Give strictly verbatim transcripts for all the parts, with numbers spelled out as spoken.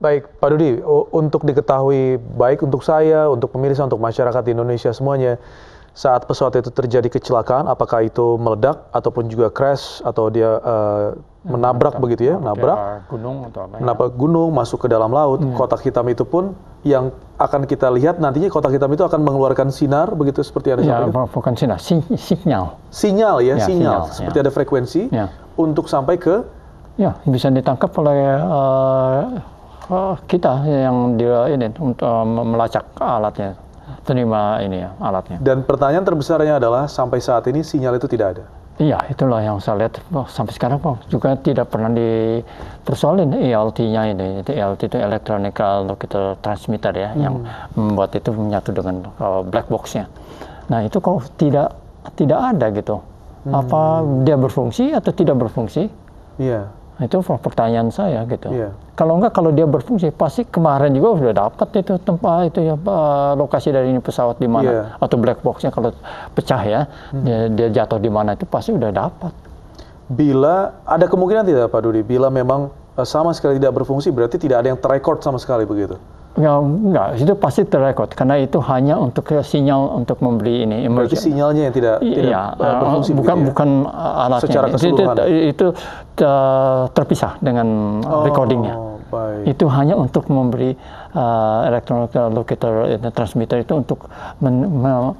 Baik, Pak Dudi, untuk diketahui baik untuk saya, untuk pemirsa, untuk masyarakat di Indonesia semuanya, saat pesawat itu terjadi kecelakaan, apakah itu meledak ataupun juga crash atau dia uh, menabrak Macam, begitu ya, menabrak gunung atau apa? menabrak ya? gunung, masuk ke dalam laut, hmm. kotak hitam itu pun yang akan kita lihat nantinya kotak hitam itu akan mengeluarkan sinar begitu seperti ada ya, bukan sinar, si, sinyal. Sinyal ya, ya sinyal, sinyal seperti ya. ada frekuensi ya. Untuk sampai ke ya bisa ditangkap oleh uh, uh, kita yang dia ini untuk uh, melacak alatnya, terima ini ya alatnya. Dan pertanyaan terbesarnya adalah sampai saat ini sinyal itu tidak ada. Iya, itulah yang saya lihat oh, sampai sekarang oh, juga tidak pernah dipersoalin E L T-nya ini. Itu E L T itu Electronic Locator Transmitter ya, hmm. yang membuat itu menyatu dengan uh, black box-nya. Nah itu kok tidak tidak ada gitu. Hmm. Apa dia berfungsi atau tidak berfungsi? Iya. Itu pertanyaan saya gitu. Yeah. Kalau enggak, kalau dia berfungsi, pasti kemarin juga sudah dapat itu tempat itu ya lokasi dari ini pesawat di mana yeah. atau black box-nya kalau pecah ya, hmm. dia, dia jatuh di mana itu pasti udah dapat. Bila ada kemungkinan tidak Pak Dudi, bila memang sama sekali tidak berfungsi, berarti tidak ada yang terrekord sama sekali begitu? Ya enggak, itu pasti terrekord karena itu hanya untuk sinyal untuk memberi ini. Berarti sinyalnya yang tidak, tidak ya, uh, berfungsi bukan ya? bukan alatnya. Secara keseluruhan. Itu, itu uh, terpisah dengan oh, recordingnya. Baik. Itu hanya untuk memberi uh, electronic locator transmitter itu untuk men, men,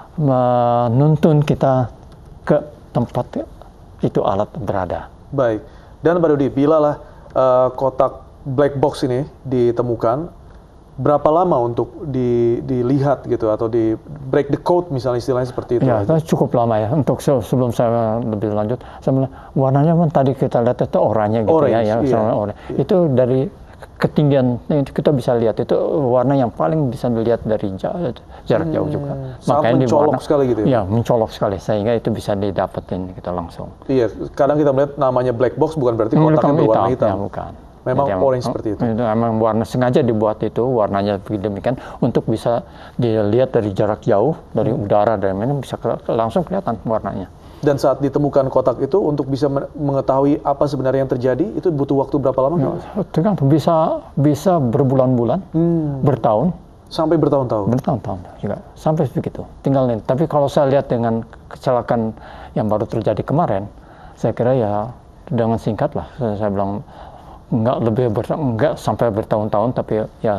menuntun kita ke tempat itu alat berada. Baik. Dan Pak Dudi, bilalah uh, kotak black box ini ditemukan, berapa lama untuk di, dilihat gitu atau di break the code misalnya istilahnya seperti itu? Ya, itu cukup lama ya. Untuk sebelum saya lebih lanjut, saya warnanya kan tadi kita lihat itu oranye gitu orange, ya, ya iya. oranye. Iya. Itu dari ketinggian itu kita bisa lihat itu warna yang paling bisa dilihat dari jarak, jarak hmm, jauh juga. Makanya mencolok warna, sekali gitu ya? Iya, mencolok sekali sehingga itu bisa didapetin kita langsung. Iya, kadang kita melihat namanya black box bukan berarti kotaknya berwarna hitam. Ya, bukan. Memang jadi, orange seperti itu. Itu memang warna sengaja dibuat itu warnanya demikian untuk bisa dilihat dari jarak jauh dari hmm. udara dan ini bisa ke, langsung kelihatan warnanya. Dan saat ditemukan kotak itu untuk bisa mengetahui apa sebenarnya yang terjadi itu butuh waktu berapa lama? Ya, tergantung bisa bisa berbulan-bulan, hmm. bertahun. Sampai bertahun-tahun. Bertahun-tahun juga sampai begitu. Tinggal nih. Tapi kalau saya lihat dengan kecelakaan yang baru terjadi kemarin, saya kira ya dengan singkat lah saya, saya bilang. Enggak lebih ber, enggak sampai bertahun-tahun tapi ya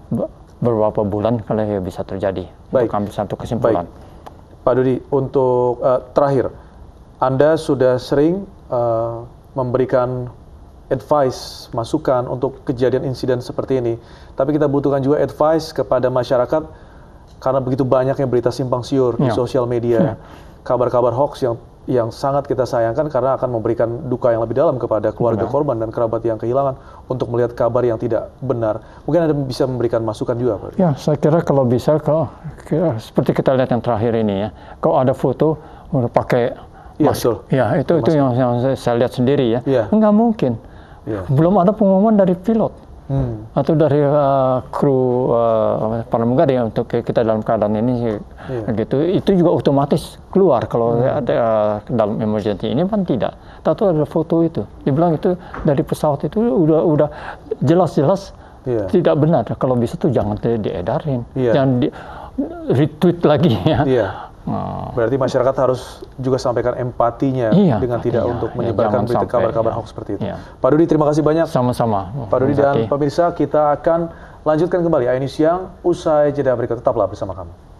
beberapa bulan kalau ya bisa terjadi. Baik. Untuk ambil satu kesimpulan. Baik. Pak Dudi, untuk uh, terakhir, Anda sudah sering uh, memberikan advice, masukan untuk kejadian insiden seperti ini. Tapi kita butuhkan juga advice kepada masyarakat karena begitu banyaknya berita simpang siur ya. Di sosial media, kabar-kabar ya. Hoax yang yang sangat kita sayangkan karena akan memberikan duka yang lebih dalam kepada keluarga benar. Korban dan kerabat yang kehilangan untuk melihat kabar yang tidak benar. Mungkin Anda bisa memberikan masukan juga, Pak. Ya, saya kira kalau bisa, kalau seperti kita lihat yang terakhir ini ya, kalau ada foto udah pakai ya, masker, ya itu itu yang, yang saya lihat sendiri ya, ya. Enggak mungkin, ya. Belum ada pengumuman dari pilot. Hmm. Atau dari uh, kru uh, pramugari ya, untuk kita dalam keadaan ini yeah. gitu, itu juga otomatis keluar kalau hmm. ada uh, dalam emergency ini kan tidak. Tahu ada foto itu, dibilang itu dari pesawat itu udah udah jelas-jelas yeah. tidak benar. Kalau bisa tuh jangan diedarin, yeah. jangan di retweet lagi ya. Yeah. Oh. Berarti masyarakat harus juga sampaikan empatinya iya, dengan tidak iya, untuk menyebarkan iya, berita kabar-kabar iya. hoax seperti itu. Iya. Pak Dudi, terima kasih banyak. Sama-sama. Pak Dudi dan pemirsa, kita akan lanjutkan kembali A I News Siang usai jeda berikut. Tetaplah bersama kami.